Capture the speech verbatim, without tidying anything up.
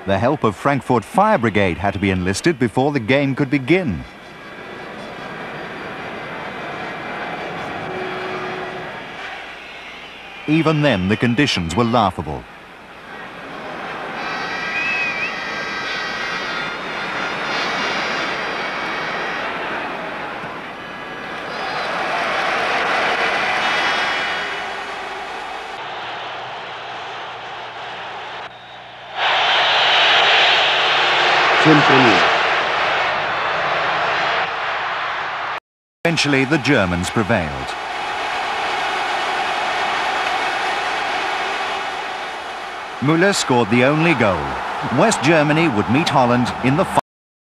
The help of Frankfurt Fire Brigade had to be enlisted before the game could begin. Even then, the conditions were laughable. Eventually, the Germans prevailed. Müller scored the only goal. West Germany would meet Holland in the final.